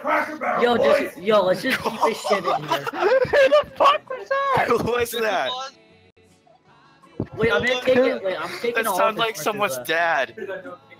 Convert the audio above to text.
Yo, let's just keep this shit in here. Who the fuck was that? Who was that? Wait, I'm gonna take it. Wait, I'm taking That all sounds of like this someone's much of dad.